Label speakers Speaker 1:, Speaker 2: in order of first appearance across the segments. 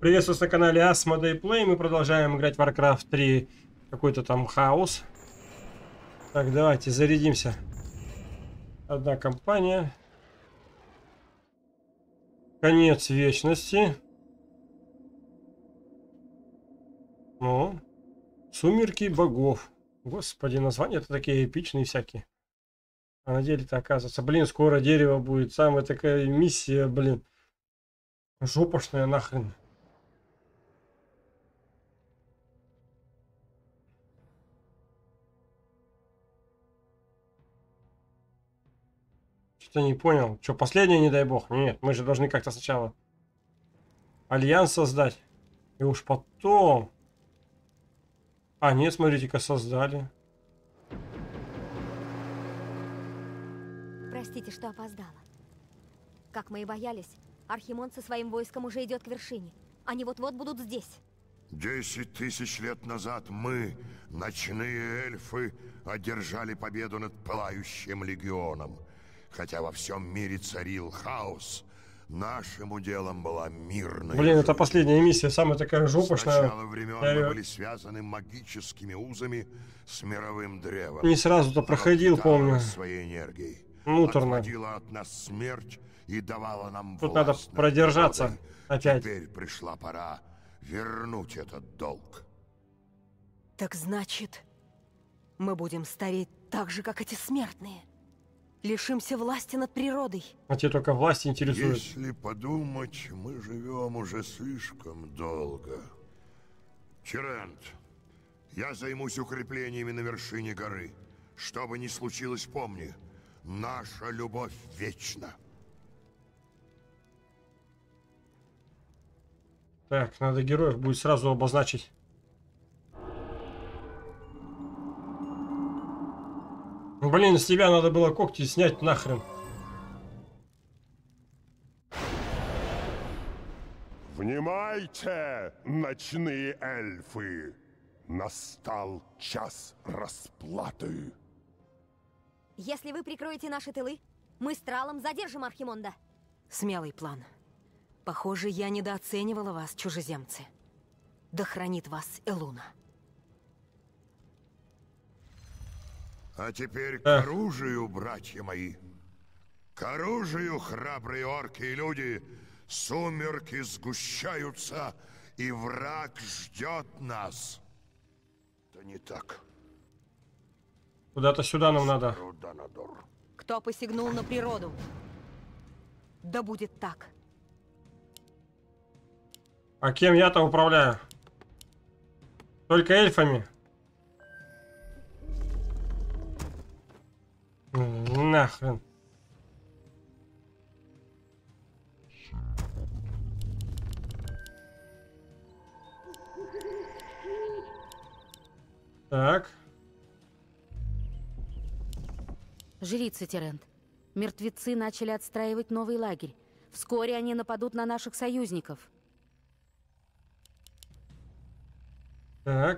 Speaker 1: Приветствую на канале Asmodee Play. Мы продолжаем играть в Warcraft 3. Какой-то там хаос. Так, давайте зарядимся. Одна компания. Конец вечности. Ну, Сумерки богов. Господи, названия-то такие эпичные всякие. А на деле-то оказывается, блин, скоро дерево будет. Самая такая миссия, блин. Жопошная нахрен. Что-то не понял. Что, последнее, не дай бог? Нет, мы же должны как-то сначала альянс создать. И уж потом... А, нет, смотрите-ка, создали.
Speaker 2: Простите, что опоздала. Как мы и боялись, Архимонд со своим войском уже идет к вершине. Они вот-вот будут здесь.
Speaker 3: 10 тысяч лет назад мы, ночные эльфы, одержали победу над Пылающим легионом. Хотя во всем мире царил хаос, нашим уделом была мирная
Speaker 1: Блин, это
Speaker 3: жизнь.
Speaker 1: последняя миссия, самая такая жопошная.
Speaker 3: С начала времен мы были связаны магическими узами с мировым древом.
Speaker 1: Не сразу-то проходил, помню.
Speaker 3: Своей энергией.
Speaker 1: Муторно.
Speaker 3: Отводила от нас смерть и давала нам
Speaker 1: Тут
Speaker 3: власть
Speaker 1: надо
Speaker 3: над
Speaker 1: продержаться
Speaker 3: природой.
Speaker 1: опять.
Speaker 3: Теперь пришла пора вернуть этот долг.
Speaker 4: Так значит, мы будем стареть так же, как эти смертные. Лишимся власти над природой.
Speaker 1: А те только власть интересует.
Speaker 3: Если подумать, мы живем уже слишком долго. Черент, я займусь укреплениями на вершине горы. Что бы ни случилось, помни, наша любовь вечна.
Speaker 1: Так, надо героев будет сразу обозначить. Блин, с тебя надо было когти снять нахрен.
Speaker 5: Внимайте, ночные эльфы! Настал час расплаты.
Speaker 2: Если вы прикроете наши тылы, мы с Тралом задержим Архимонда.
Speaker 4: Смелый план. Похоже, я недооценивала вас, чужеземцы. Да хранит вас Элуна.
Speaker 3: А теперь к оружию, братья мои. К оружию, храбрые орки и люди. Сумерки сгущаются, и враг ждет нас. Да не так.
Speaker 1: Куда-то сюда нам надо.
Speaker 3: Руданадор.
Speaker 4: Кто посягнул на природу? Да будет так.
Speaker 1: А кем я-то управляю? Только эльфами? Нахрен. Так.
Speaker 6: Жрица Терент. Мертвецы начали отстраивать новый лагерь. Вскоре они нападут на наших союзников.
Speaker 1: Так.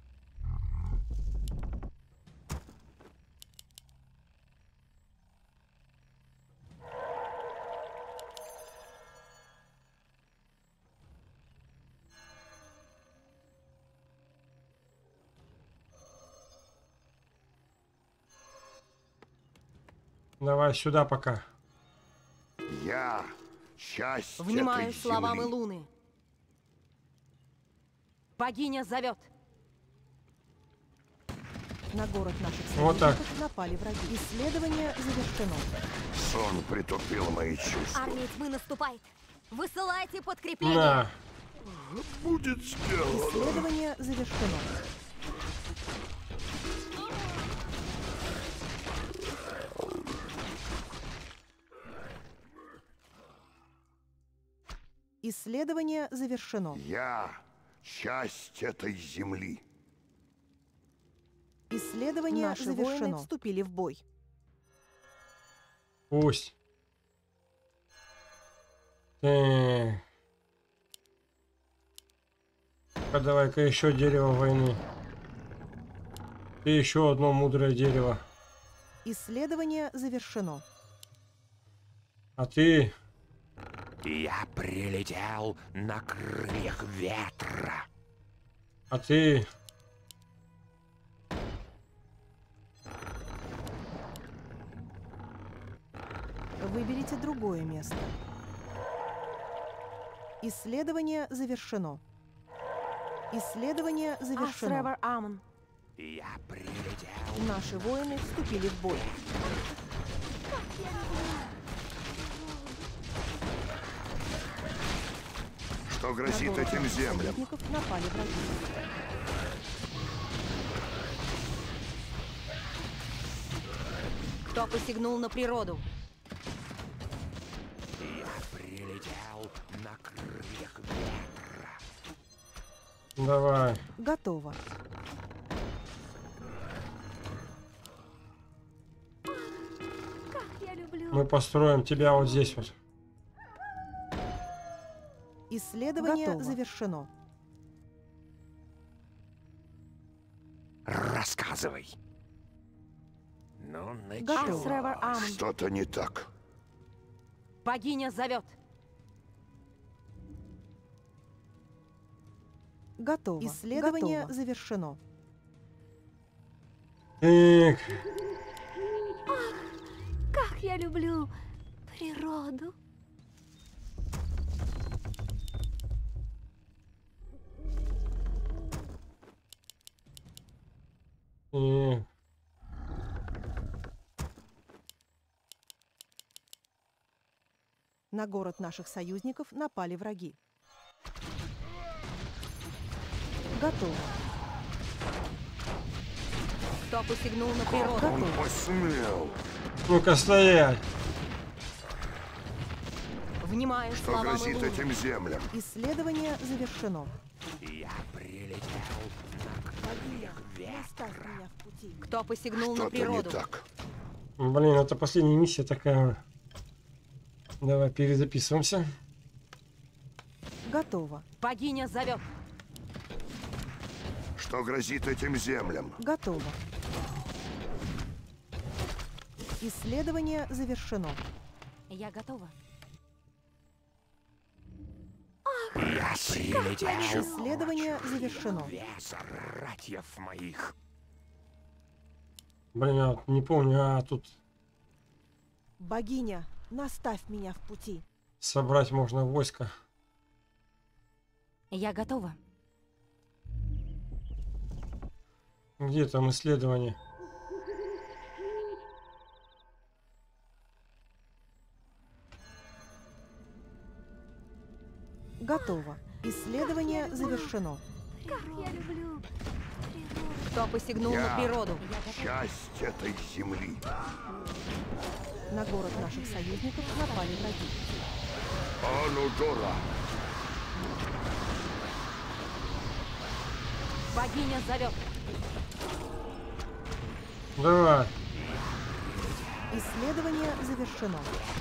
Speaker 1: Давай сюда пока.
Speaker 3: Я часть
Speaker 4: Внимаю
Speaker 3: этой
Speaker 4: словам
Speaker 3: земли.
Speaker 4: Элуны. Богиня зовет.
Speaker 7: На город наших
Speaker 1: Вот так.
Speaker 7: союзников напали враги. Исследование завершено.
Speaker 3: Сон притупил мои чувства.
Speaker 2: Армия тьмы наступает. Высылайте подкрепление.
Speaker 1: На.
Speaker 3: Будет сделано.
Speaker 7: Исследование завершено. Исследование завершено.
Speaker 3: Я часть этой земли.
Speaker 7: Исследование
Speaker 4: Наши
Speaker 7: завершено.
Speaker 4: воины
Speaker 7: Вступили в бой.
Speaker 1: Пусть. Так. Давай-ка еще дерево войны. И еще одно мудрое дерево.
Speaker 7: Исследование завершено.
Speaker 1: А ты
Speaker 8: Я прилетел на крыльях ветра.
Speaker 1: А ты...
Speaker 7: Выберите другое место. Исследование завершено. Исследование завершено.
Speaker 4: Асревер Амон.
Speaker 8: Я прилетел.
Speaker 7: Наши воины вступили в бой.
Speaker 3: Что грозит
Speaker 7: На
Speaker 3: этим
Speaker 7: город
Speaker 3: землям?
Speaker 7: союзников напали враги.
Speaker 4: Кто посягнул на природу?
Speaker 8: Я прилетел на крыльях ветра.
Speaker 1: Давай.
Speaker 7: Готово.
Speaker 2: Как я люблю.
Speaker 1: Мы построим тебя вот здесь вот.
Speaker 7: Исследование
Speaker 4: Готово.
Speaker 7: завершено.
Speaker 8: Рассказывай. Ну,
Speaker 7: Готово.
Speaker 4: Асревер Амон.
Speaker 3: Что-то не так.
Speaker 4: Богиня зовет.
Speaker 7: Готово. Исследование завершено.
Speaker 1: Так,
Speaker 2: Как я люблю природу.
Speaker 1: и...
Speaker 7: На город наших союзников напали враги. Готово.
Speaker 4: Кто посягнул на природу?
Speaker 3: Он посмел.
Speaker 1: Ну-ка стоять.
Speaker 4: Внимаю
Speaker 3: Что
Speaker 4: словам
Speaker 3: грозит
Speaker 4: Илуны.
Speaker 3: этим землям?
Speaker 7: Исследование завершено.
Speaker 8: Я прилетел на крыльях
Speaker 7: Оставь
Speaker 8: ветра.
Speaker 7: меня в пути.
Speaker 4: Кто посягнул на
Speaker 3: Что-то не
Speaker 4: природу?
Speaker 3: так.
Speaker 1: Блин, это последняя миссия такая. Давай перезаписываемся.
Speaker 7: Готово.
Speaker 4: Богиня зовет.
Speaker 3: Что грозит этим землям?
Speaker 7: Готово. Исследование завершено.
Speaker 4: Я готова.
Speaker 8: Я прилетел.
Speaker 7: Исследование завершено.
Speaker 8: Вес братьев моих.
Speaker 1: Блин, я вот не помню, а тут
Speaker 7: Богиня, наставь меня в пути.
Speaker 1: собрать можно войско.
Speaker 4: Я готова.
Speaker 1: Где там исследование?
Speaker 7: Готово. Исследование завершено.
Speaker 2: Как я люблю природу.
Speaker 4: Кто посягнул на
Speaker 3: Я
Speaker 4: природу?
Speaker 3: часть этой земли.
Speaker 7: На город наших союзников напали враги.
Speaker 3: Анудора.
Speaker 4: Богиня зовет.
Speaker 1: Давай.
Speaker 7: Исследование завершено.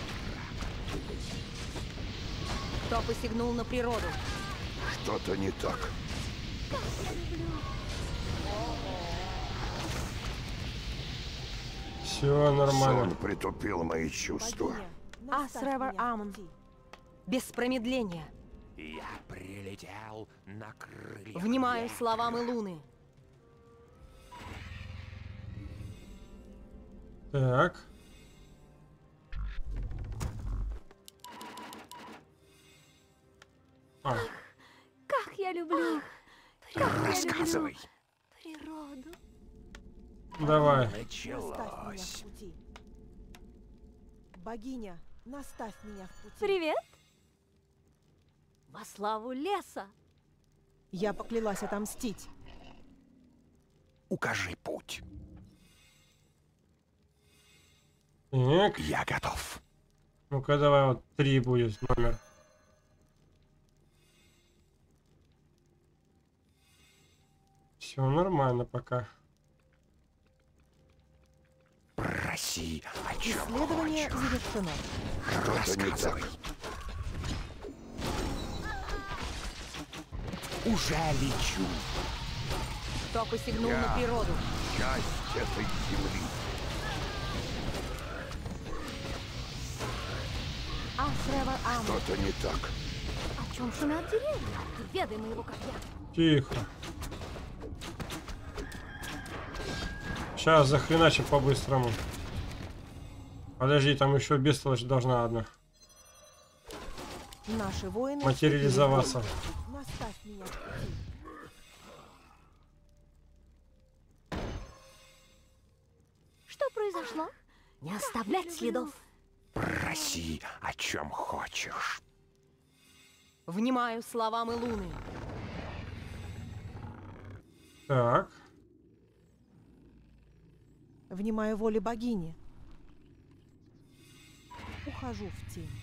Speaker 4: Кто посягнул на природу?
Speaker 3: Что-то не так.
Speaker 1: Все нормально.
Speaker 3: Сон притупил мои чувства.
Speaker 7: Богиня, наставь
Speaker 4: Асревер
Speaker 7: меня в
Speaker 4: Амон.
Speaker 7: пути.
Speaker 4: Без промедления.
Speaker 8: Я прилетел на крыльях
Speaker 4: Внимаю
Speaker 8: ветра.
Speaker 4: словам Илуны.
Speaker 1: Так. А,
Speaker 2: Как я люблю. Как я люблю
Speaker 8: Рассказывай.
Speaker 2: природу.
Speaker 1: давай.
Speaker 7: Наставь меня
Speaker 8: Началось.
Speaker 7: в пути. Богиня, наставь меня в пути.
Speaker 2: Привет. Во славу леса.
Speaker 7: Я поклялась отомстить.
Speaker 8: Укажи путь.
Speaker 1: Так.
Speaker 8: Я готов.
Speaker 1: Ну-ка давай вот 3 будет номер. Все нормально пока.
Speaker 8: Проси, о чем
Speaker 7: Исследование
Speaker 8: хочешь.
Speaker 7: завершено.
Speaker 3: Что-то не так.
Speaker 8: Рассказывай. Уже лечу.
Speaker 4: Кто посягнул
Speaker 3: Я.
Speaker 4: на природу?
Speaker 3: Часть этой земли.
Speaker 4: Асревер
Speaker 7: Амон.
Speaker 3: Что-то не так.
Speaker 2: О чем шумят деревья? Ты ведай моего копья.
Speaker 1: Тихо. Сейчас захреначим по-быстрому. Подожди, там еще бестолочь должна одна
Speaker 7: Наши воины...
Speaker 1: материализоваться.
Speaker 7: вступили в бой. Наставь меня в пути.
Speaker 2: Что произошло? Не оставлять следов.
Speaker 8: Проси, о чем хочешь.
Speaker 4: Внимаю словам Илуны.
Speaker 1: Так.
Speaker 7: Внимаю воле богини. Ухожу в тень.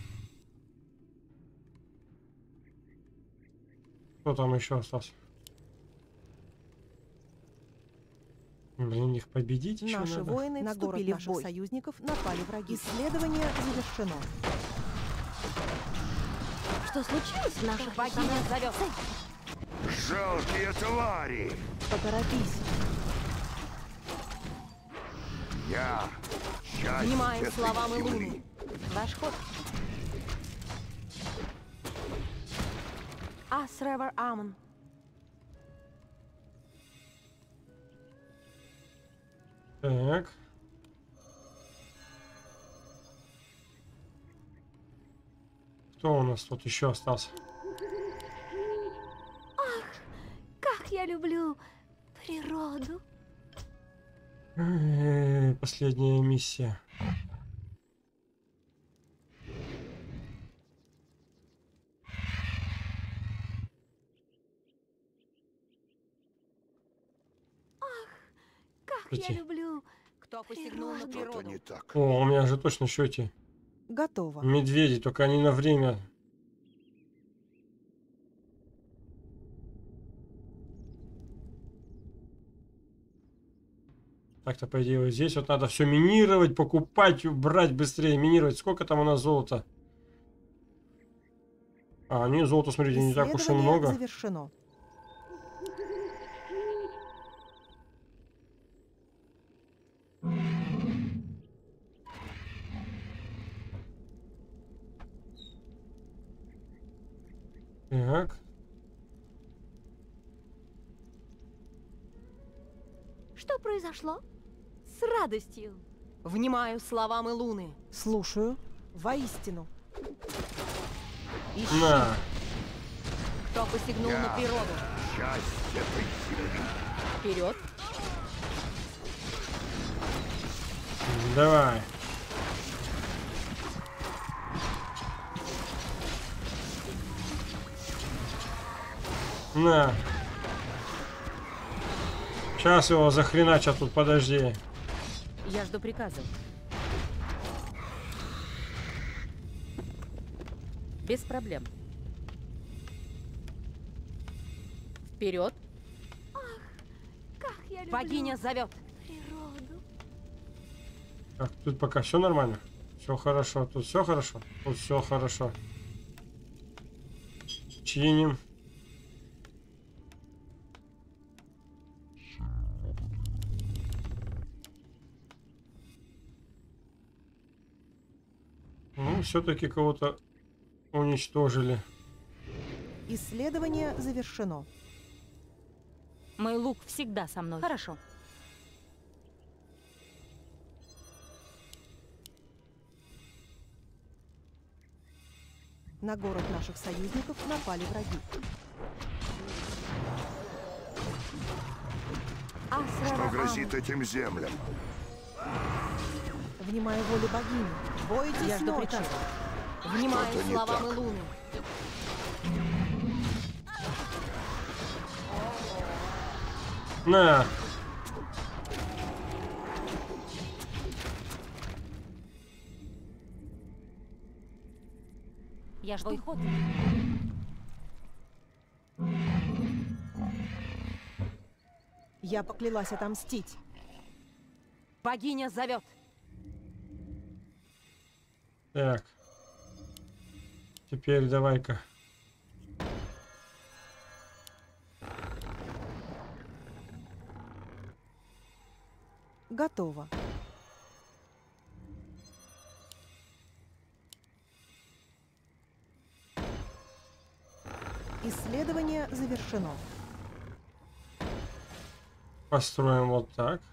Speaker 1: Кто там еще остался? Блин, их победить еще
Speaker 7: Наши
Speaker 1: надо.
Speaker 7: воины
Speaker 4: На город
Speaker 7: вступили в
Speaker 4: наших
Speaker 7: бой. Союзников напали враги. Исследование завершено.
Speaker 2: Что случилось в наших
Speaker 4: Богиня зовет.
Speaker 3: Жалкие твари!
Speaker 7: Поторопись.
Speaker 3: Я часть
Speaker 4: Внимаю
Speaker 3: этой
Speaker 4: словам
Speaker 3: земли.
Speaker 4: Илуны. Ваш ход.
Speaker 7: Асревер Амон.
Speaker 1: Так. Кто у нас тут еще остался?
Speaker 2: Как я люблю природу.
Speaker 1: Последняя миссия.
Speaker 2: Как
Speaker 1: Эти.
Speaker 2: я люблю.
Speaker 4: Кто посягнул на
Speaker 3: Что-то
Speaker 4: природу?
Speaker 3: не так.
Speaker 1: О, у меня же точно счете.
Speaker 7: Готово.
Speaker 1: Медведи, только они на время. Так-то, по идее, вот здесь вот надо все минировать, покупать, брать быстрее, минировать. Сколько там у нас золота? А, не, золота, смотрите, не так уж и
Speaker 7: Исследование
Speaker 1: много.
Speaker 7: завершено.
Speaker 1: Так.
Speaker 2: Что произошло? С радостью.
Speaker 4: Внимаю словам Илуны.
Speaker 7: Слушаю. Воистину.
Speaker 4: Ищи.
Speaker 1: На.
Speaker 4: Кто посягнул на природу?
Speaker 3: Часть этой земли.
Speaker 4: Вперед.
Speaker 1: Давай. На. Сейчас его захреначат тут, подожди.
Speaker 6: Я жду приказа. Без проблем. Вперед.
Speaker 2: Как я люблю
Speaker 4: Богиня зовет.
Speaker 2: природу.
Speaker 1: Так, тут пока все нормально. Все хорошо. Тут все хорошо. Тут все хорошо. Чиним. Ну, все-таки кого-то уничтожили.
Speaker 7: Исследование завершено.
Speaker 6: Мой лук всегда со мной.
Speaker 4: Хорошо.
Speaker 7: На город наших союзников напали враги.
Speaker 3: Что грозит этим землям?
Speaker 7: Внимаю воле богини. Бойтесь
Speaker 4: Я жду
Speaker 7: ночи.
Speaker 4: приказа. Внимаю
Speaker 3: Что-то не
Speaker 4: словам
Speaker 3: так.
Speaker 4: Илуны.
Speaker 1: На.
Speaker 6: Я жду ход.
Speaker 7: Я поклялась отомстить.
Speaker 4: Богиня зовет.
Speaker 1: Так. Теперь давай-ка.
Speaker 7: Готово. Исследование завершено.
Speaker 1: Построим вот так.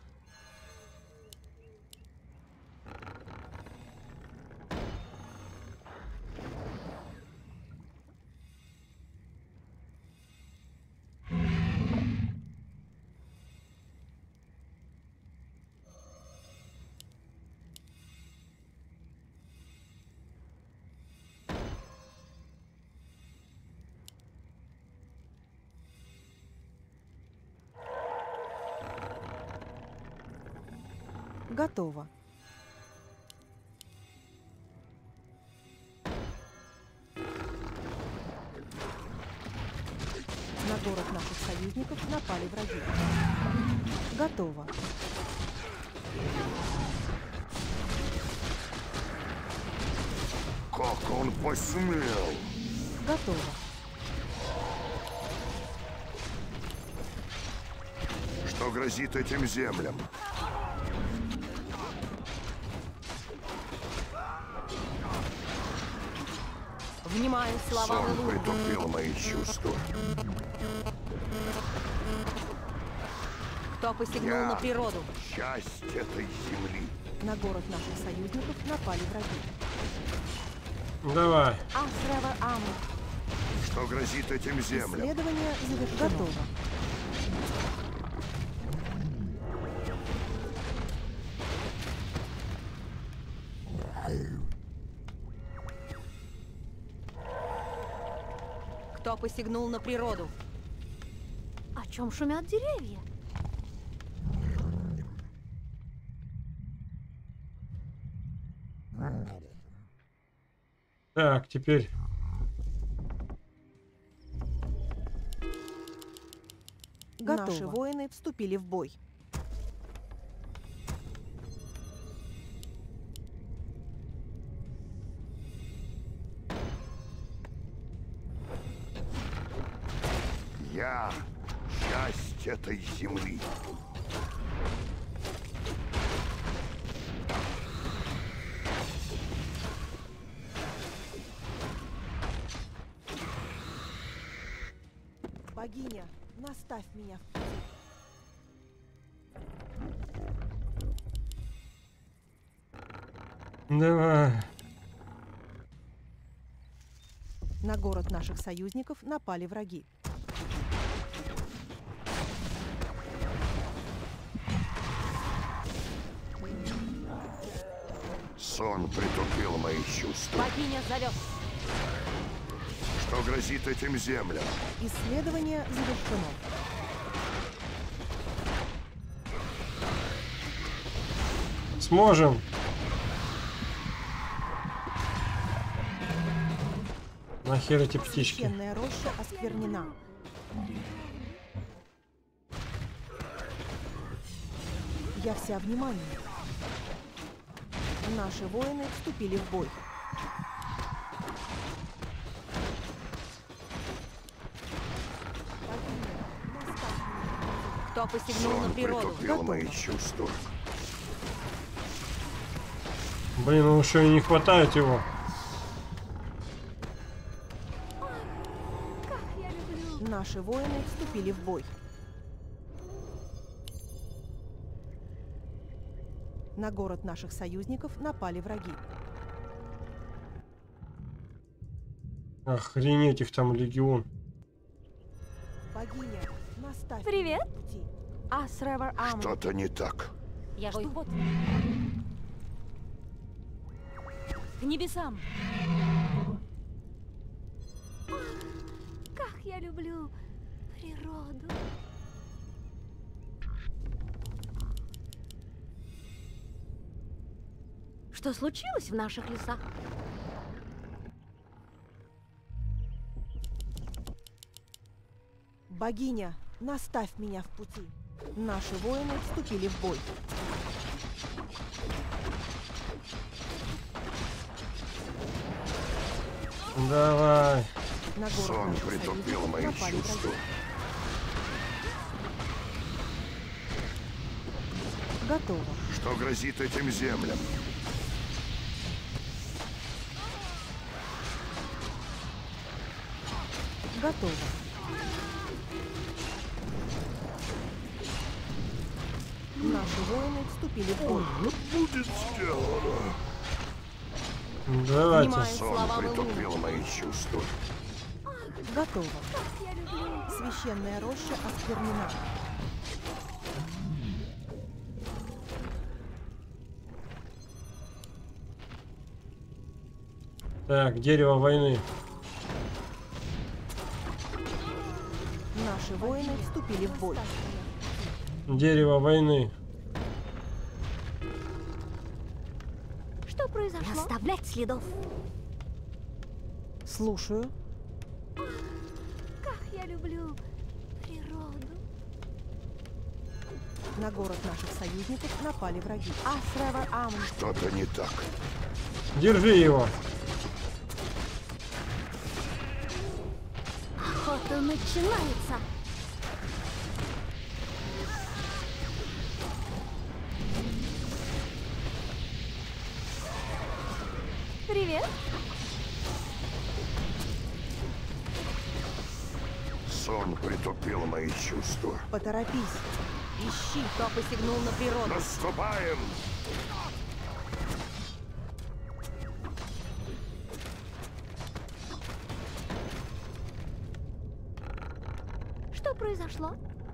Speaker 7: Готово. На город наших союзников напали враги. Готово.
Speaker 3: Как он посмел?
Speaker 7: Готово.
Speaker 3: Что грозит этим землям?
Speaker 4: Внимаю словам
Speaker 3: Сон
Speaker 4: Илунги.
Speaker 3: притупил мои чувства.
Speaker 4: Кто посягнул на природу?
Speaker 3: Часть этой земли.
Speaker 7: На город наших союзников напали враги.
Speaker 1: Давай.
Speaker 4: Асрева Аму.
Speaker 3: Что грозит этим землям?
Speaker 7: Исследование завершено. Готово.
Speaker 4: Кто посягнул на природу?
Speaker 2: О чем шумят деревья?
Speaker 1: Так, теперь
Speaker 7: Готово. Наши воины вступили в бой.
Speaker 3: Я часть этой земли.
Speaker 7: Богиня, наставь меня в пути.
Speaker 1: давай.
Speaker 7: На город наших союзников напали враги.
Speaker 3: Сон притупил мои чувства.
Speaker 4: Богиня зовет.
Speaker 3: Что грозит этим землям?
Speaker 7: Исследование завершено.
Speaker 1: Сможем. Нахер эти птички?
Speaker 7: Священная роща осквернена. Я вся внимание. Наши воины вступили в бой.
Speaker 4: Кто посягнул на
Speaker 3: Сон
Speaker 4: природу?
Speaker 3: притупил мои чувства.
Speaker 1: Блин, ну еще и не хватает его.
Speaker 7: Наши воины вступили в бой. На город наших союзников напали враги.
Speaker 1: Охренеть, их там легион.
Speaker 7: Богиня, наставь
Speaker 2: Привет.
Speaker 7: меня в пути.
Speaker 4: Асрева Аму.
Speaker 3: Что-то не так.
Speaker 4: Я жду. Вот. К небесам.
Speaker 2: Как я люблю природу. Что случилось в наших лесах?
Speaker 7: Богиня, наставь меня в пути. Наши воины вступили в бой.
Speaker 1: Давай.
Speaker 7: На город
Speaker 3: Сон
Speaker 7: наших
Speaker 3: притупил
Speaker 7: союзников
Speaker 3: мои
Speaker 7: напали
Speaker 3: чувства.
Speaker 7: враги. Готово.
Speaker 3: Что грозит этим землям?
Speaker 7: Готово. Наши воины вступили в бой.
Speaker 3: Будет сделано.
Speaker 1: Давайте.
Speaker 7: Внимаю,
Speaker 3: Сон
Speaker 7: слова
Speaker 3: притупил мои чувства.
Speaker 7: Готово. Священная роща осквернена.
Speaker 1: Так, дерево войны.
Speaker 7: Наши воины вступили в бой.
Speaker 1: Дерево войны.
Speaker 2: Что произошло? Не оставлять следов.
Speaker 7: Слушаю.
Speaker 2: Как я люблю природу.
Speaker 7: На город наших союзников напали враги. Асревар Амон.
Speaker 3: Что-то не так.
Speaker 1: Держи его.
Speaker 2: Охота начинается. Привет.
Speaker 3: Сон притупил мои чувства.
Speaker 7: Поторопись. Ищи, кто посягнул на природу.
Speaker 3: Наступаем!
Speaker 2: Что произошло?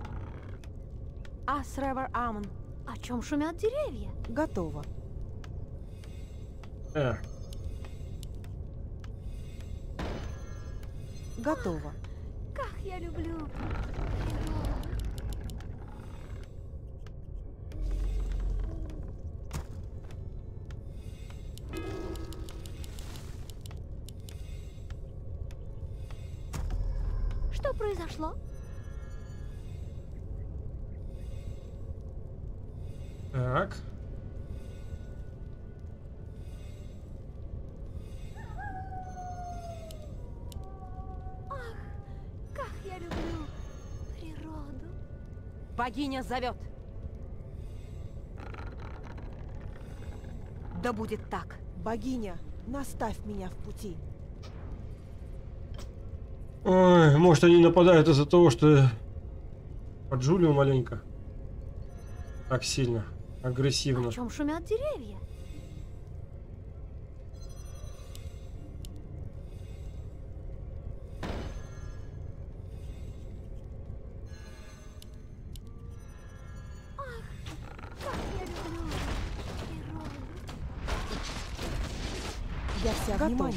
Speaker 7: Асревар Амон.
Speaker 2: О чем шумят деревья?
Speaker 7: Готово. Готово.
Speaker 2: Как я люблю природу. Что произошло?
Speaker 1: Так.
Speaker 2: Как я люблю природу.
Speaker 4: Богиня зовет. Да будет так.
Speaker 7: Богиня, наставь меня в пути.
Speaker 1: Ой, может они нападают из-за того, что я поджулил маленько. Так сильно, агрессивно.
Speaker 2: О чем шумят деревья? Как я люблю природу.
Speaker 7: Я вся
Speaker 4: Готово.
Speaker 7: внимание.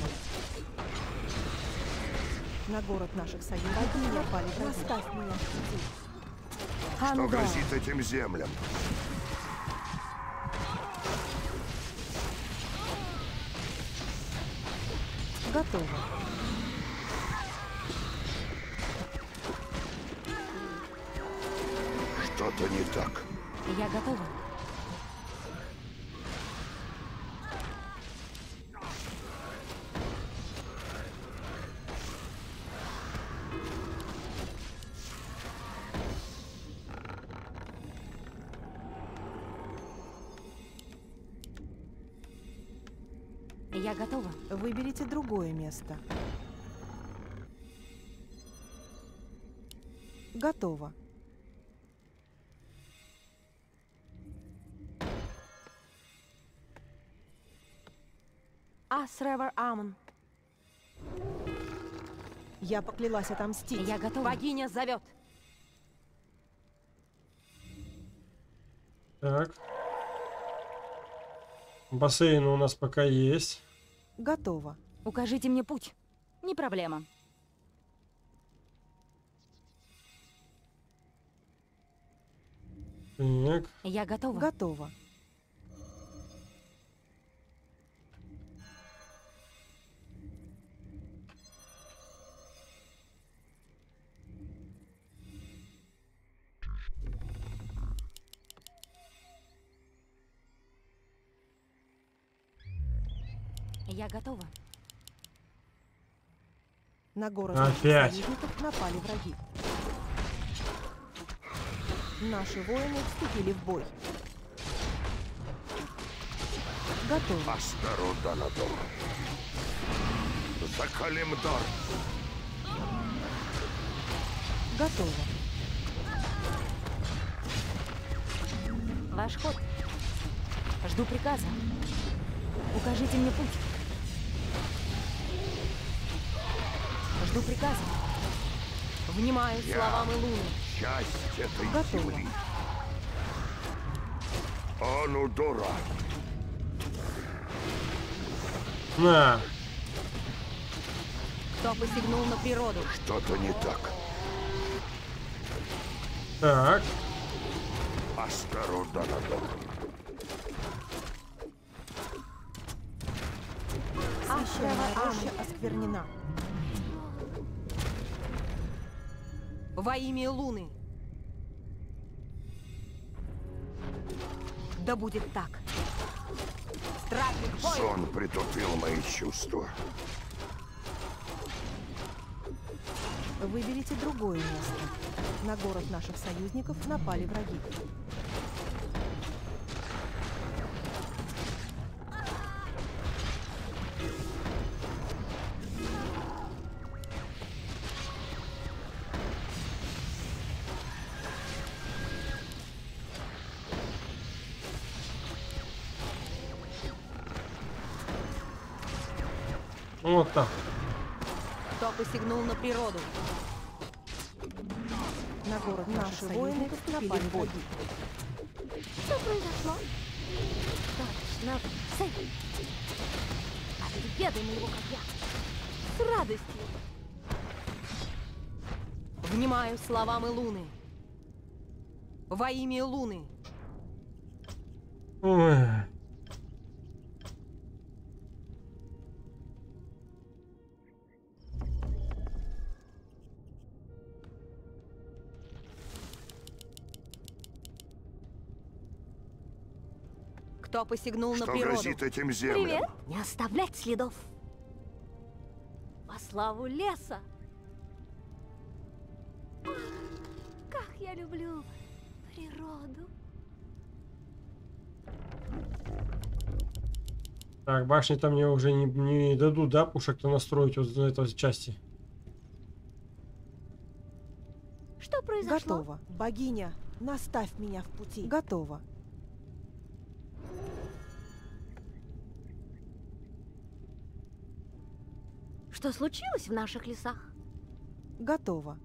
Speaker 7: На город наших союзников напали враги. Наставь меня в пути.
Speaker 3: Что грозит этим землям?
Speaker 7: Готово.
Speaker 3: Что-то не так.
Speaker 6: Я готова. Я готова.
Speaker 7: Выберите другое место. Готово. Асревар Амон. Я поклялась отомстить.
Speaker 6: Я готова.
Speaker 4: Богиня зовет.
Speaker 1: Так. Бассейн у нас пока есть.
Speaker 7: Готово.
Speaker 6: Укажите мне путь. Не проблема.
Speaker 1: Так.
Speaker 6: Я готова.
Speaker 7: Готово.
Speaker 6: Я готова.
Speaker 7: На город наших
Speaker 1: Опять.
Speaker 7: союзников напали враги. Наши воины вступили в бой. Готово.
Speaker 3: Астеру Данадор. За Калимдор.
Speaker 7: Готово.
Speaker 6: Ваш ход. Жду приказа. Укажите мне путь. Жду приказа.
Speaker 4: Внимаю словам Илуны.
Speaker 3: Часть этой
Speaker 7: Готово.
Speaker 3: земли. А ну, дурак.
Speaker 1: На.
Speaker 4: Кто посягнул на природу?
Speaker 3: Что-то не так.
Speaker 1: Так.
Speaker 3: Осторожно, Надор.
Speaker 7: Священная роща осквернена.
Speaker 4: Во имя Луны. Да будет так. Стражник воин.
Speaker 3: Сон притупил мои чувства.
Speaker 7: Выберите другое место. На город наших союзников напали враги.
Speaker 1: Вот так.
Speaker 4: Кто посягнул на природу?
Speaker 7: На город наших союзников напали враги.
Speaker 2: Что произошло? Точно, Сын. Отведай моего копья. С радостью.
Speaker 4: Внимаю словам Илуны. Во имя Луны.
Speaker 1: Ой.
Speaker 4: Кто посягнул на
Speaker 3: Что
Speaker 4: природу?
Speaker 3: грозит этим землям?
Speaker 2: Привет. Не оставлять следов. Во славу леса. Как я люблю природу.
Speaker 1: Так, башни-то мне уже не дадут, да, пушек-то настроить вот на этой части.
Speaker 2: Что произошло?
Speaker 7: Готово. Богиня, наставь меня в пути. Готово.
Speaker 2: Что случилось в наших лесах?
Speaker 7: Готово.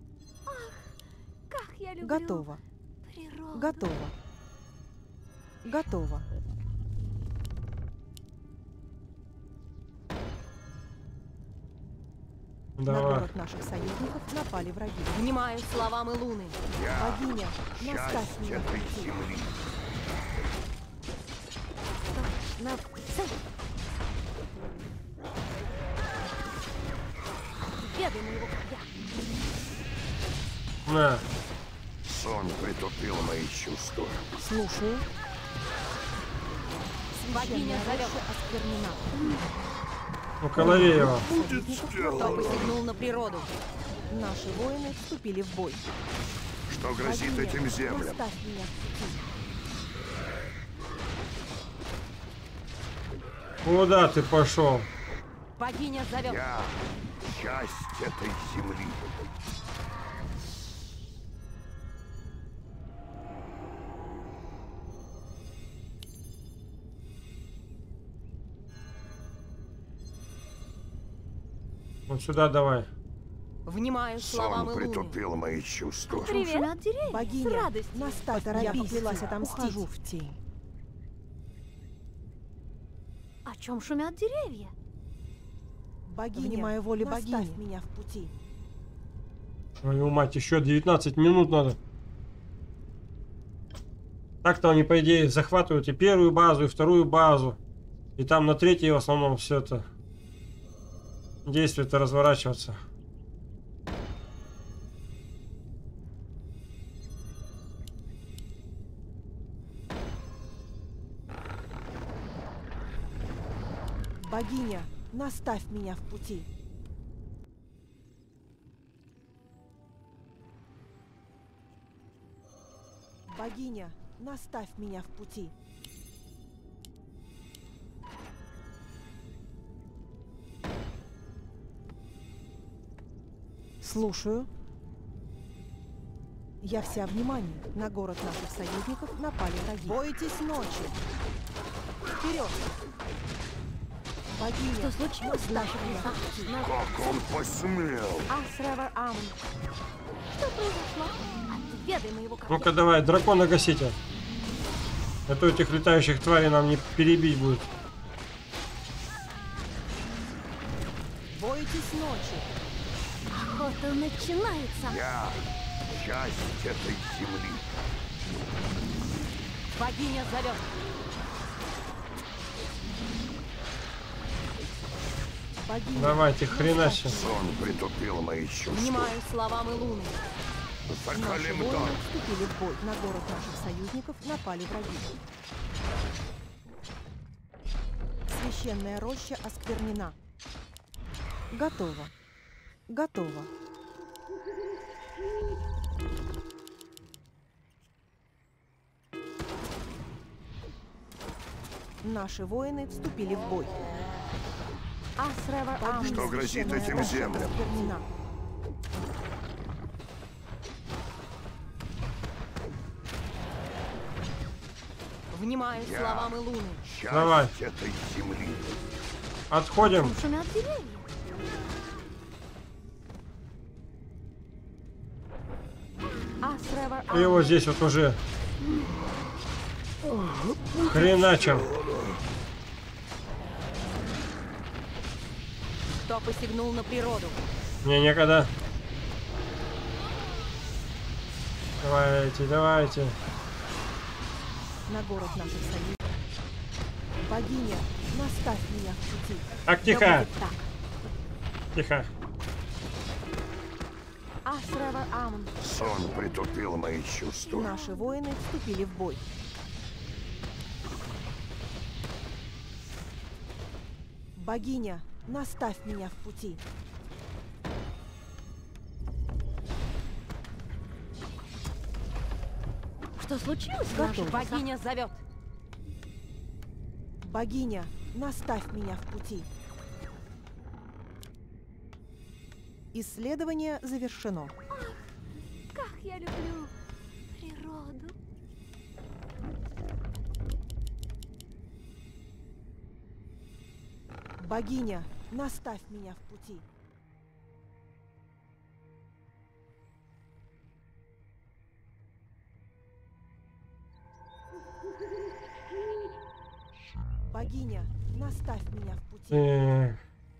Speaker 2: Как я люблю
Speaker 7: Готово.
Speaker 2: природу.
Speaker 7: Готово. Готово. На
Speaker 1: Давай.
Speaker 7: город наших союзников напали враги.
Speaker 4: Внимаю словам Илуны.
Speaker 3: Я
Speaker 7: Богиня, наставь
Speaker 3: часть
Speaker 7: меня в
Speaker 3: этой
Speaker 7: пути.
Speaker 3: земли.
Speaker 2: Точно, Сын. Отведай моего копья.
Speaker 1: На.
Speaker 3: Сон притупил мои чувства.
Speaker 7: Слушаю.
Speaker 4: Богиня
Speaker 7: Священная
Speaker 4: зовет.
Speaker 7: роща осквернена.
Speaker 1: По голове его.
Speaker 4: Кто посягнул на природу?
Speaker 7: Наши воины вступили в бой.
Speaker 3: Что грозит
Speaker 7: Богиня,
Speaker 3: этим землям?
Speaker 7: наставь меня в пути.
Speaker 1: Куда ты пошел?
Speaker 4: Богиня зовет.
Speaker 3: Я часть этой земли.
Speaker 1: Вот сюда давай.
Speaker 4: Внимаю словам
Speaker 3: Сон
Speaker 4: Илуны.
Speaker 3: притупил мои чувства.
Speaker 2: Привет. Шумят деревья. С
Speaker 7: Богиня,
Speaker 2: радостью.
Speaker 7: наставь, я поклялась отомстить. Ухожу в тень.
Speaker 2: О чем шумят деревья?
Speaker 7: Богиня, внимаю воле богини. Наставь меня в пути.
Speaker 1: Твою мать, еще 19 минут надо. Так-то они, по идее, захватывают и первую базу, и вторую базу. И там на третьей в основном все это действие-то разворачиваться.
Speaker 7: Богиня, наставь меня в пути. Богиня, наставь меня в пути. Слушаю. Я вся внимание. На город наших союзников напали враги. Бойтесь ночи. Вперед! Богиня,
Speaker 2: Что случилось в наших лесах?
Speaker 3: Как он посмел?
Speaker 2: Асревер Амон. Что произошло? Отведай моего копья.
Speaker 1: Ну-ка давай, дракона гасите. А то этих летающих тварей нам не перебить будет.
Speaker 7: бойтесь ночи.
Speaker 2: Охота начинается.
Speaker 3: Я часть этой земли.
Speaker 4: Богиня зовет.
Speaker 7: Богиня,
Speaker 1: Давайте, хренаще.
Speaker 3: Сон притупил мои чувства.
Speaker 4: Внимаю словам и луны.
Speaker 7: наши
Speaker 3: Закалим
Speaker 7: воины
Speaker 3: дар.
Speaker 7: вступили в бой. На город наших союзников напали враги. Священная роща осквернена. Готово. Готово. Наши воины вступили в бой.
Speaker 2: Асревер Амон.
Speaker 3: Что грозит
Speaker 7: Священная
Speaker 3: этим
Speaker 7: роща
Speaker 3: землям?
Speaker 7: осквернена.
Speaker 4: Внимаю
Speaker 3: Я.
Speaker 4: словам и луны.
Speaker 3: Часть
Speaker 1: Давай.
Speaker 3: этой земли.
Speaker 1: Отходим.
Speaker 2: Шумят деревья. Асревер
Speaker 1: И вот здесь вот уже хреначим.
Speaker 4: Кто посягнул на природу?
Speaker 1: Не, некогда. Давайте, давайте.
Speaker 7: На город наших союзников. Богиня, наставь меня в пути.
Speaker 1: Так,
Speaker 2: Да
Speaker 1: тихо,
Speaker 2: будет так.
Speaker 1: тихо.
Speaker 2: Асревер Амон.
Speaker 3: Сон притупил мои чувства.
Speaker 7: Наши воины вступили в бой. Богиня, наставь меня в пути.
Speaker 2: Что случилось в наших
Speaker 7: Готово.
Speaker 2: лесах?
Speaker 4: Богиня зовет.
Speaker 7: Богиня, наставь меня в пути. Исследование завершено.
Speaker 2: Как я люблю природу.
Speaker 7: Богиня, наставь меня в пути. Богиня, наставь меня в пути.
Speaker 1: Так.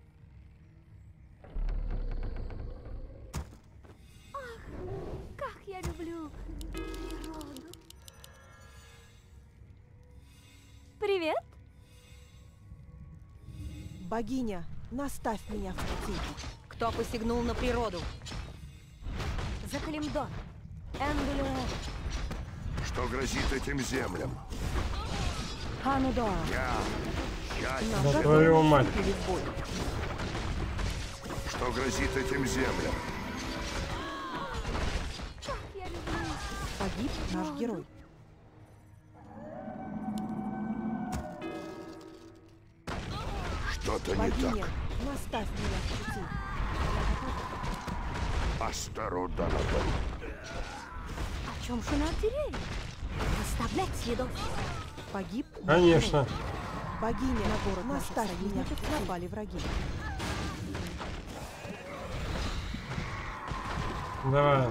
Speaker 2: Как я люблю природу. Привет.
Speaker 7: Богиня, наставь меня в пути.
Speaker 4: Кто посягнул на природу?
Speaker 2: Закалимдор. Эндуле.
Speaker 3: Что грозит этим землям?
Speaker 7: Ханудор.
Speaker 3: Я часть
Speaker 1: Да
Speaker 7: Наши
Speaker 1: твою
Speaker 7: воины
Speaker 1: мать.
Speaker 7: вступили в бой.
Speaker 3: Что грозит этим землям?
Speaker 2: Как я люблю.
Speaker 7: Погиб наш герой.
Speaker 3: Что-то не
Speaker 7: Богиня,
Speaker 3: так.
Speaker 7: наставь меня в пути.
Speaker 3: Осторожно.
Speaker 2: О чем шумят деревья? Оставлять следов.
Speaker 7: Погиб наш
Speaker 1: Конечно.
Speaker 7: герой. Богиня, на город наставь меня в пути. Напали враги.
Speaker 1: Давай.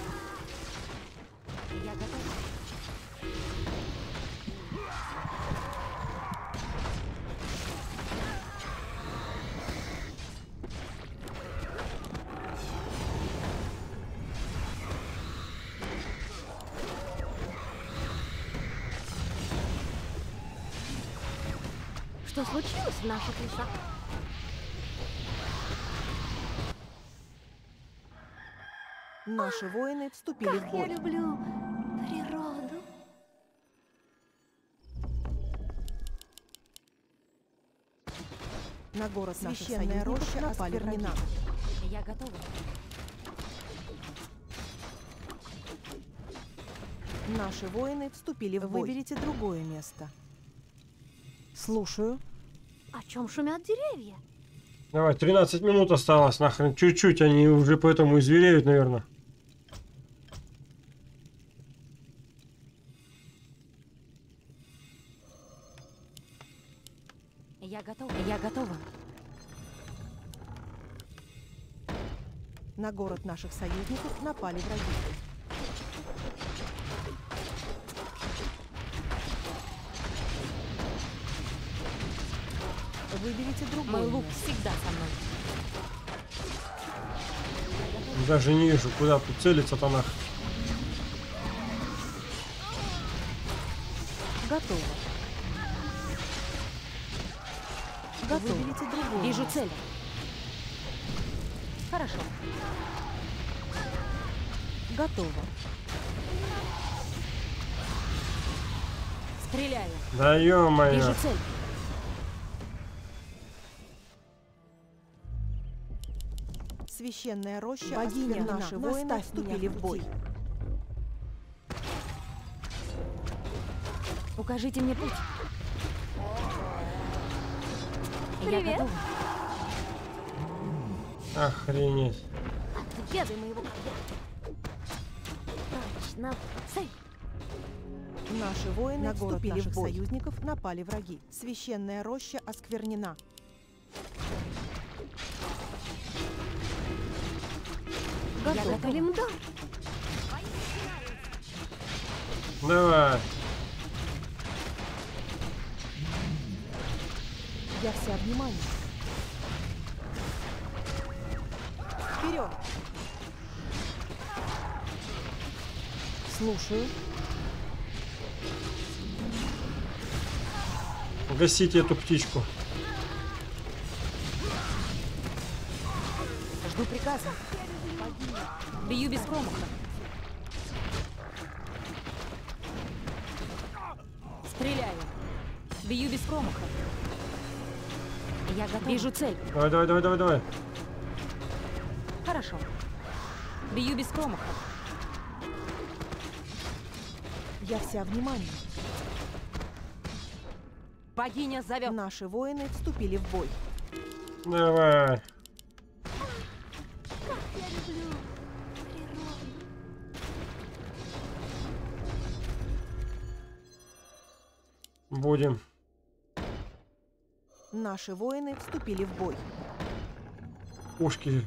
Speaker 2: Я готова. Что случилось в наших лесах?
Speaker 7: Наши воины вступили в
Speaker 2: Как я
Speaker 7: бой.
Speaker 2: люблю природу.
Speaker 7: На город наших
Speaker 4: Священная
Speaker 7: союзников
Speaker 4: роща
Speaker 7: напали
Speaker 4: осквернена.
Speaker 7: враги.
Speaker 2: Я готова.
Speaker 7: Наши воины вступили в бой.
Speaker 4: Выберите другое место.
Speaker 7: Слушаю.
Speaker 2: О чем шумят деревья?
Speaker 1: Давай, 13 минут осталось, нахрен. Чуть-чуть, они уже поэтому и звереют, наверное.
Speaker 6: Я готова. Я готова.
Speaker 7: На город наших союзников напали враги. Выберите другой.
Speaker 6: Мой лук
Speaker 7: место.
Speaker 6: всегда со мной.
Speaker 1: Даже не вижу, куда тут целиться-то нах.
Speaker 7: Готово. Готово. Выберите другой.
Speaker 6: Вижу цель. Хорошо.
Speaker 7: Готово.
Speaker 6: Стреляю.
Speaker 1: Да ё-моё.
Speaker 6: Вижу цель.
Speaker 7: Священная роща.
Speaker 4: Богиня,
Speaker 7: осквернена.
Speaker 4: наши
Speaker 7: Наставь
Speaker 4: воины
Speaker 7: меня
Speaker 4: вступили в бой.
Speaker 7: пути.
Speaker 6: Укажите мне путь. Я
Speaker 2: Привет.
Speaker 6: готова.
Speaker 1: Охренеть.
Speaker 2: Отведай моего копья. Точно. Цель.
Speaker 7: Наши воины
Speaker 4: На город
Speaker 7: вступили
Speaker 4: наших
Speaker 7: в бой. Союзников напали враги. Священная роща осквернена.
Speaker 6: Я
Speaker 7: Готово.
Speaker 6: готова.
Speaker 2: Калимдор.
Speaker 1: Давай.
Speaker 7: Я вся внимание. Вперед! Слушаю.
Speaker 1: Гасите эту птичку.
Speaker 6: Жду приказа. Бью без промаха. Стреляю. Бью без промаха. Я готова. Вижу цель.
Speaker 1: Давай, давай, давай, давай, давай.
Speaker 6: Хорошо. Бью без промаха.
Speaker 7: Я вся внимание.
Speaker 6: Богиня зовет.
Speaker 7: Наши воины вступили в бой.
Speaker 1: Давай.
Speaker 2: Я люблю природу.
Speaker 1: Будем.
Speaker 7: Наши воины вступили в бой.
Speaker 1: Пушки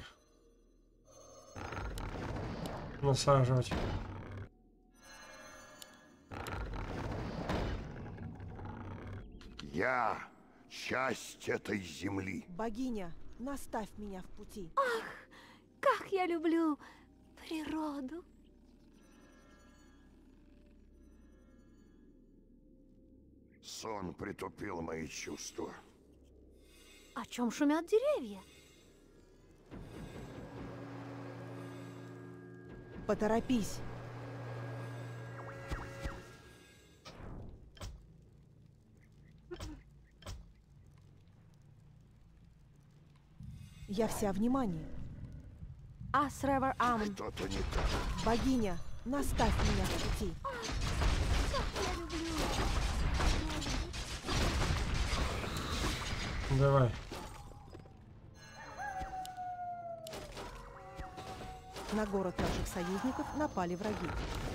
Speaker 1: насаживать.
Speaker 3: Я часть этой земли.
Speaker 7: Богиня, наставь меня в пути.
Speaker 2: Как я люблю природу.
Speaker 3: Сон притупил мои чувства.
Speaker 2: О чем шумят деревья?
Speaker 7: Поторопись. Я вся внимание.
Speaker 2: Асревер Амон.
Speaker 3: Что-то не так.
Speaker 7: Богиня, наставь меня в пути.
Speaker 2: Я люблю.
Speaker 1: Давай.
Speaker 7: На город наших союзников напали враги.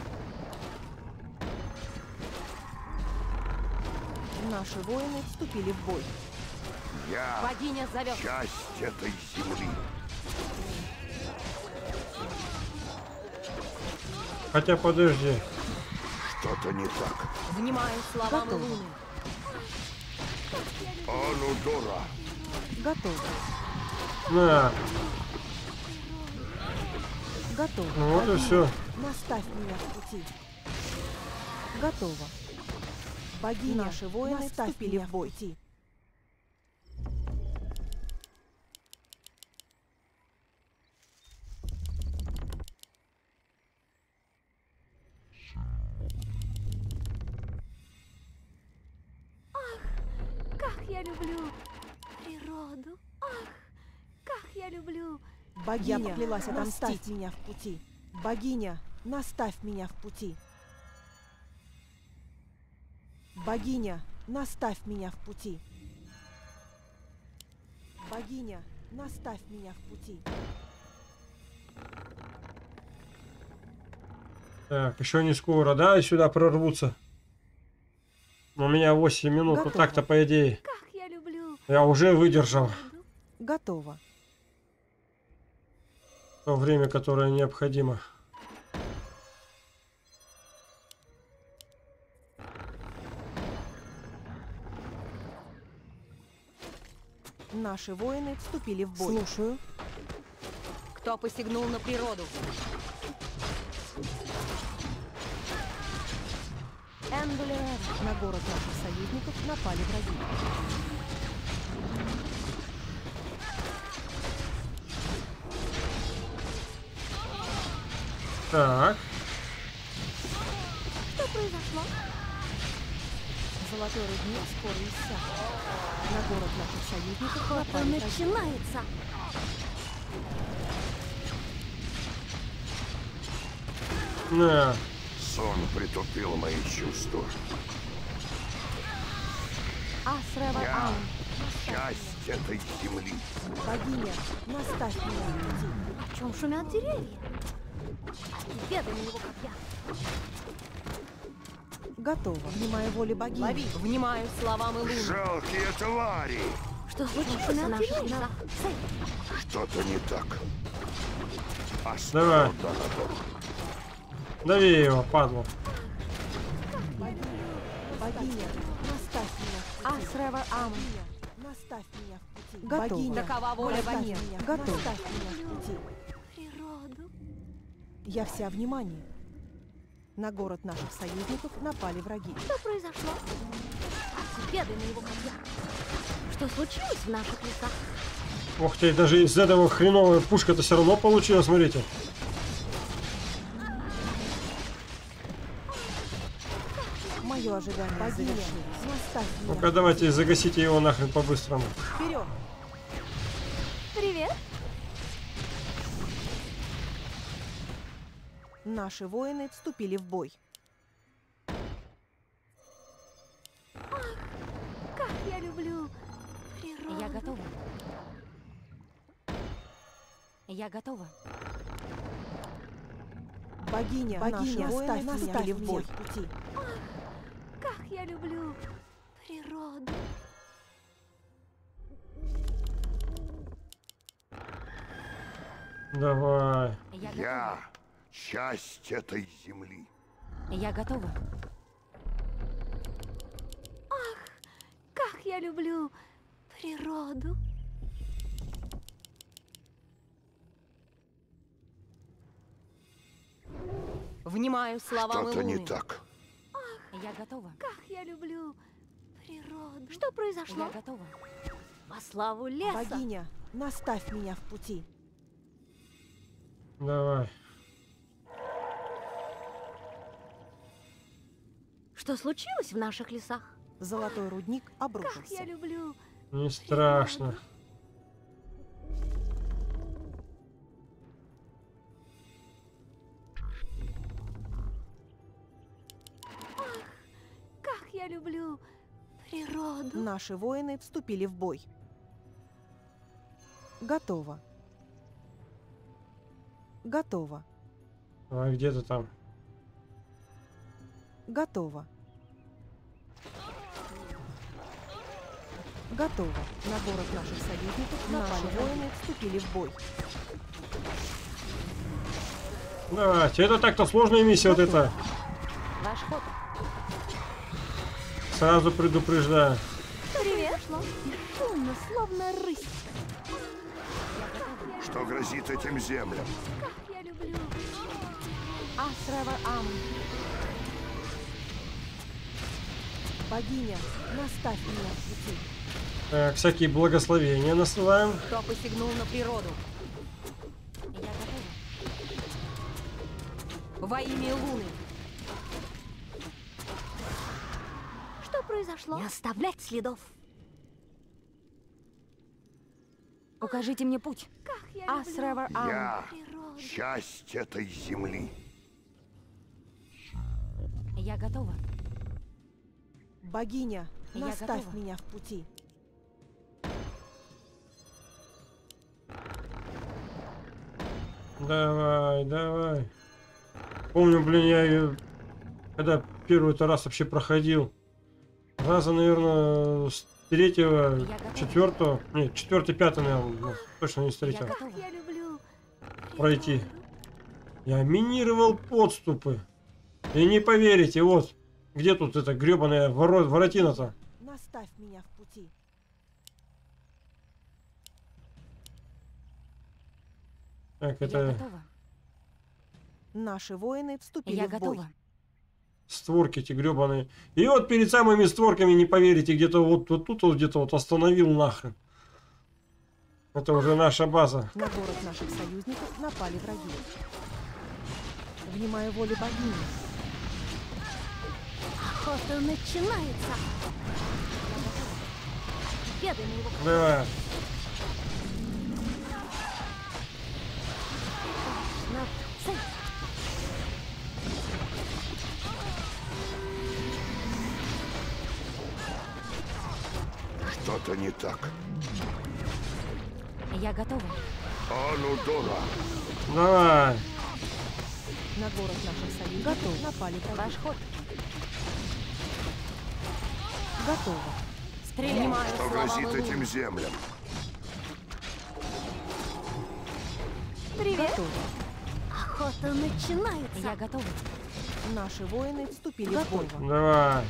Speaker 7: Наши воины вступили в бой.
Speaker 3: Я
Speaker 6: Богиня зовет.
Speaker 3: часть этой земли.
Speaker 1: Хотя подожди.
Speaker 3: Что-то не так.
Speaker 6: Внимаю словам
Speaker 7: Готово.
Speaker 6: Луны.
Speaker 3: Анудора.
Speaker 7: Готово.
Speaker 1: На.
Speaker 7: Готово.
Speaker 1: Ну вот и
Speaker 7: Богиня,
Speaker 1: все.
Speaker 7: наставь меня в пути. Готово. Богиня, наши воины вступили в бой.
Speaker 2: Как я люблю природу. Ах, как я люблю.
Speaker 7: Богиня, я поклялась отомстить меня в пути. Богиня, наставь меня в пути. Богиня, наставь меня в пути. Богиня, наставь меня в пути.
Speaker 1: Так, еще не скоро, да, и сюда прорвутся. У меня 8 минут, ну
Speaker 7: Готово.
Speaker 1: так-то по идее.
Speaker 2: Как я люблю
Speaker 1: Я уже выдержал
Speaker 7: Готово.
Speaker 1: то время, которое необходимо.
Speaker 7: Наши воины вступили в бой. Слушаю.
Speaker 4: Кто посягнул на природу?
Speaker 7: На город наших союзников напали враги.
Speaker 1: Так.
Speaker 2: Что произошло?
Speaker 7: Золотой рудник скоро иссяк. На город наших союзников
Speaker 2: Вот
Speaker 7: напали
Speaker 2: он
Speaker 7: враги.
Speaker 2: начинается.
Speaker 1: На.
Speaker 3: Сон притупил мои чувства.
Speaker 2: Асрева
Speaker 3: Я
Speaker 2: Аун.
Speaker 3: часть этой земли.
Speaker 7: Богиня, наставь меня на пути.
Speaker 2: О чем шумят деревья? Ведай на него, как я.
Speaker 7: Готово. Внимаю воле богини.
Speaker 4: Лови. Внимаю словам и луны.
Speaker 3: Жалкие твари!
Speaker 2: Что случилось в наших глазах?
Speaker 3: Что-то не так.
Speaker 1: Давай.
Speaker 3: Астронавтов.
Speaker 1: Дави его, падлу.
Speaker 7: Богиня, наставь меня в пути.
Speaker 2: Асрева Аун.
Speaker 7: Богиня, наставь меня в пути. Готово. Богиня,
Speaker 4: Такова воля
Speaker 7: наставь
Speaker 4: богини.
Speaker 7: меня. Готово. Наставь меня в пути.
Speaker 2: Природу.
Speaker 7: Я вся внимание. На город наших союзников напали враги.
Speaker 2: Что произошло? Ведай на него, как я. Что случилось в наших лесах?
Speaker 1: Ух ты, даже из этого хреновая пушка-то все равно получилась, смотрите.
Speaker 7: Мое ожидание завершилось. Наставь меня.
Speaker 1: Ну-ка, давайте загасите его нахрен по-быстрому.
Speaker 7: Вперед!
Speaker 2: Привет.
Speaker 7: Наши воины вступили в бой.
Speaker 2: Как я люблю природу.
Speaker 6: Я готова. Я готова.
Speaker 7: Богиня, наши воины вступили в бой. Пути.
Speaker 2: Как я люблю природу.
Speaker 1: Давай.
Speaker 6: Я готова.
Speaker 3: Я часть этой земли.
Speaker 6: Я готова.
Speaker 2: Как я люблю природу.
Speaker 4: Внимаю словам и
Speaker 3: Что-то не
Speaker 4: луны.
Speaker 3: так.
Speaker 6: Я готова.
Speaker 2: Как я люблю природу. Что произошло?
Speaker 6: Я готова.
Speaker 2: Во славу леса.
Speaker 7: Богиня, наставь меня в пути.
Speaker 1: Давай.
Speaker 2: Что случилось в наших лесах?
Speaker 7: Золотой рудник
Speaker 2: Как я
Speaker 7: обрушился.
Speaker 2: люблю.
Speaker 1: Не страшно.
Speaker 2: Как я люблю природу.
Speaker 7: Наши воины вступили в бой. Готово. Готово.
Speaker 1: Давай, где ты там?
Speaker 7: Готово. Готово. На город наших союзников наши воины вступили в бой.
Speaker 1: Давайте. Это так-то сложная миссия, вот это.
Speaker 6: Ваш ход.
Speaker 1: Сразу предупреждаю.
Speaker 2: Привет. Шумно, словно рысь.
Speaker 3: Что грозит этим землям?
Speaker 2: Как я люблю.
Speaker 4: Асрева Аун.
Speaker 7: Богиня, наставь меня в пути.
Speaker 1: Так, всякие благословения насылаем.
Speaker 4: Кто посягнул на природу?
Speaker 6: Я готова.
Speaker 4: Во имя луны.
Speaker 2: Что произошло? Не оставлять следов.
Speaker 6: Укажите мне путь.
Speaker 2: Как я люблю
Speaker 4: Асрева Аун.
Speaker 3: Я
Speaker 2: природу.
Speaker 3: часть этой земли.
Speaker 6: Я готова.
Speaker 7: Богиня,
Speaker 6: Я
Speaker 7: наставь
Speaker 6: готова.
Speaker 7: меня в пути.
Speaker 1: Давай, давай. Помню, блин, я ее, когда первый раз вообще проходил, раза, наверное, третьего,
Speaker 2: Я готова.
Speaker 1: четвертого, нет, четвертый, пятый, наверное, точно не с
Speaker 2: Я
Speaker 1: третьего
Speaker 2: готова.
Speaker 7: Я люблю.
Speaker 1: пройти. Я минировал подступы. И не поверите, вот, где тут эта гребаная воротина-то?
Speaker 7: Наставь меня в пути.
Speaker 1: Так,
Speaker 2: Я
Speaker 1: это
Speaker 2: готова.
Speaker 7: Наши воины вступили
Speaker 2: Я
Speaker 7: в бой.
Speaker 2: готова.
Speaker 1: створки эти гребаные. И вот перед самыми створками, не поверите, где-то вот тут вот где-то вот остановил нахрен. Это уже наша база.
Speaker 7: На город наших союзников напали враги. Внимая воле богини.
Speaker 2: Охота начинается. Беды моего
Speaker 1: Давай.
Speaker 2: на цель.
Speaker 3: Что-то не так.
Speaker 2: Я готова.
Speaker 3: А ну, дура!
Speaker 1: Давай.
Speaker 7: На город наших союзников напали враги.
Speaker 2: Ваш ход.
Speaker 7: Готово.
Speaker 2: Стреляю.
Speaker 3: Что грозит этим землям?
Speaker 7: Готово.
Speaker 2: Охота начинается. Я готова.
Speaker 7: Наши воины вступили в бой.
Speaker 1: Давай.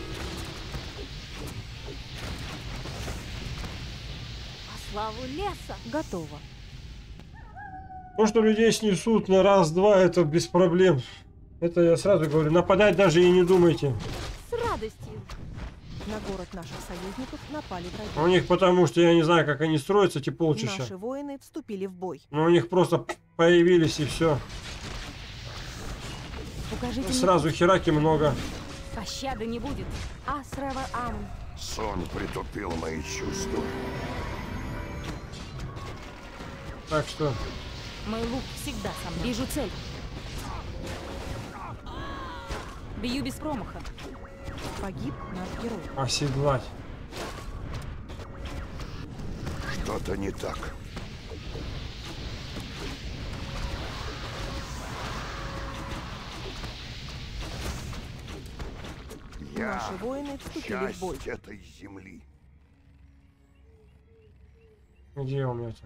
Speaker 2: По славу леса.
Speaker 7: Готово.
Speaker 1: То, что людей снесут на раз-два, это без проблем. Это я сразу говорю, нападать даже и не думайте.
Speaker 2: С радостью.
Speaker 7: На город наших союзников напали враги.
Speaker 1: У них потому что я не знаю, как они строятся, эти полчища.
Speaker 7: Наши воины вступили в бой.
Speaker 1: Но у них просто появились и все.
Speaker 2: Укажите мне
Speaker 1: Сразу хераки много.
Speaker 2: путь. Пощады не будет. Асрава Амн.
Speaker 3: Сон притупил мои чувства.
Speaker 1: Так что
Speaker 6: Мой лук всегда со мной. Вижу цель. Бью без промаха.
Speaker 7: Погиб наш герой.
Speaker 1: оседлать.
Speaker 3: Что-то не так. Я
Speaker 7: Наши воины вступили в бой.
Speaker 3: часть этой земли.
Speaker 1: Где у меня-то?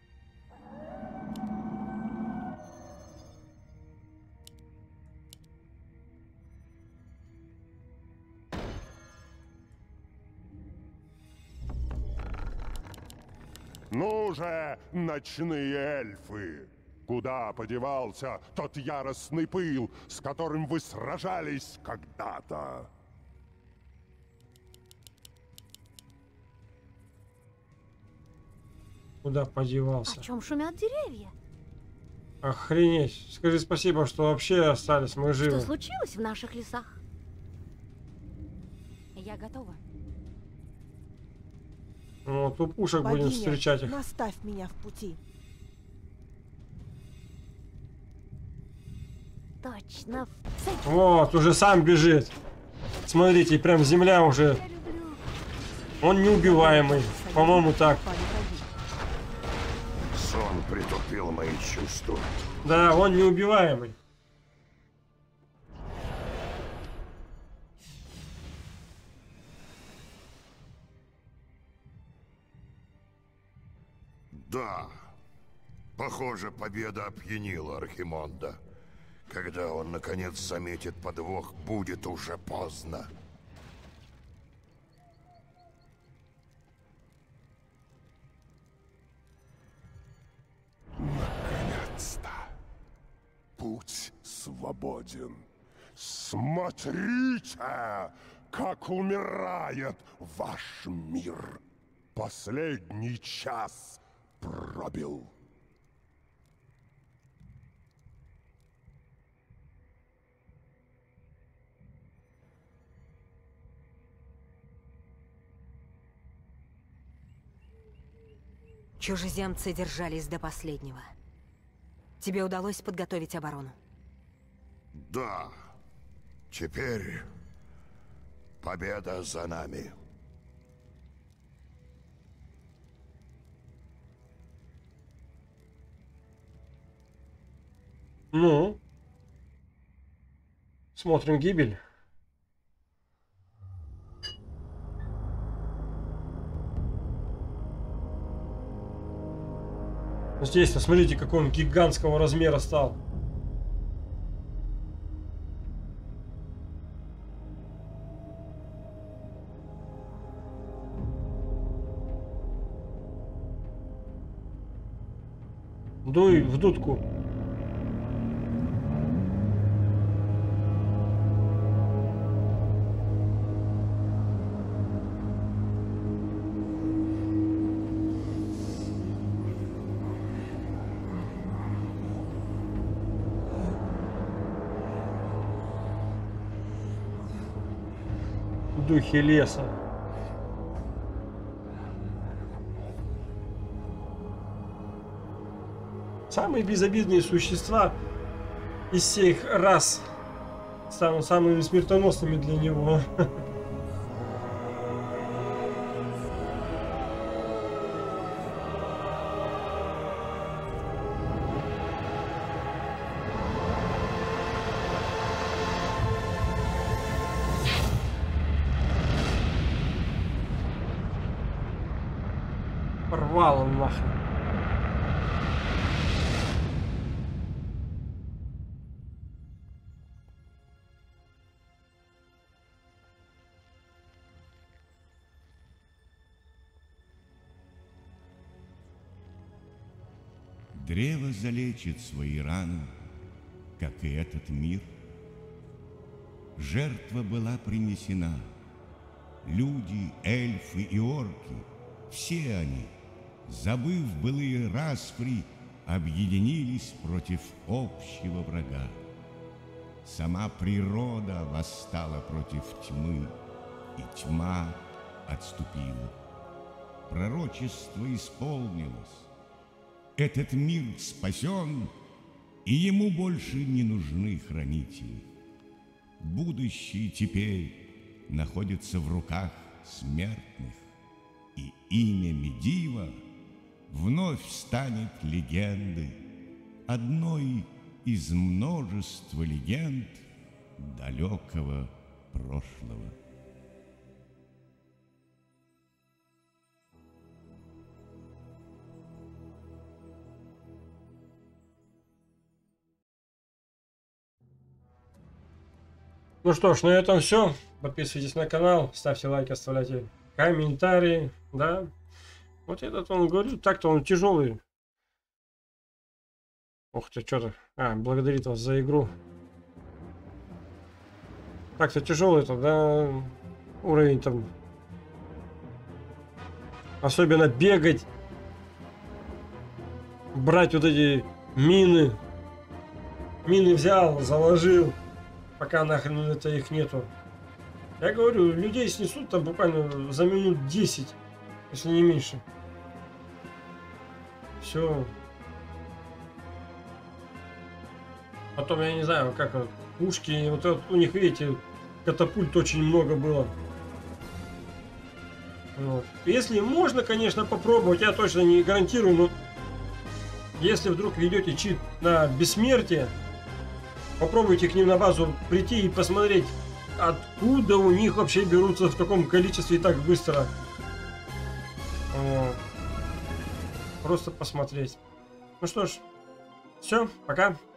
Speaker 5: Ну же, ночные эльфы! Куда подевался тот яростный пыл, с которым вы сражались когда-то?
Speaker 1: Куда подевался?
Speaker 2: О чем шумят деревья?
Speaker 1: Охренеть. Скажи спасибо, что вообще остались, мы
Speaker 2: Что
Speaker 1: живы.
Speaker 2: случилось в наших лесах? Я готова.
Speaker 1: Ну, вот у пушек будем
Speaker 7: Богиня,
Speaker 1: встречать их.
Speaker 7: наставь меня в пути.
Speaker 2: Точно в цель.
Speaker 1: Вот, уже сам бежит. Смотрите, прям земля уже.
Speaker 2: Я люблю.
Speaker 1: Он неубиваемый. По-моему, так.
Speaker 7: Напали враги.
Speaker 3: Сон притупил мои чувства.
Speaker 1: Да, он неубиваемый.
Speaker 3: Да. Похоже, победа опьянила Архимонда. Когда он, наконец, заметит подвох, будет уже поздно.
Speaker 5: Наконец-то! Путь свободен. Смотрите, как умирает ваш мир. Последний час пробил.
Speaker 4: Чужеземцы держались до последнего. Тебе удалось подготовить оборону?
Speaker 3: Да. Теперь победа за нами.
Speaker 1: Ну. Смотрим гибель. Здесь-то, смотрите, какой он гигантского размера стал. Дуй в дудку. Духи леса. Самые безобидные существа из всех рас станут самыми смертоносными для него. Порвал он нахрен.
Speaker 9: Древо залечит свои раны, как и этот мир. Жертва была принесена. Люди, эльфы и орки, все они, забыв былые распри, объединились против общего врага. Сама природа восстала против тьмы, и тьма отступила. Пророчество исполнилось. Этот мир спасен, и ему больше не нужны хранители. Будущее теперь находится в руках смертных, и имя Медива вновь станет легендой, одной из множества легенд далекого прошлого.
Speaker 1: Ну что ж, на этом все. Подписывайтесь на канал, ставьте лайки, оставляйте комментарии, да. Вот этот он, говорю, так-то он тяжелый. Ух ты, что-то. Благодарит вас за игру. Так-то тяжелый-то, да, уровень там. Особенно бегать, брать вот эти мины. Мины взял, заложил. Пока нахрен это их нету. Я говорю, людей снесут там буквально за минут 10, если не меньше. Все. Потом я не знаю, как пушки, вот это, у них, видите, катапульт очень много было. Вот. Если можно, конечно, попробовать, я точно не гарантирую, но если вдруг ведете чит на бессмертие, попробуйте к ним на базу прийти и посмотреть, откуда у них вообще берутся в таком количестве и так быстро. Просто посмотреть. Ну что ж, все, пока.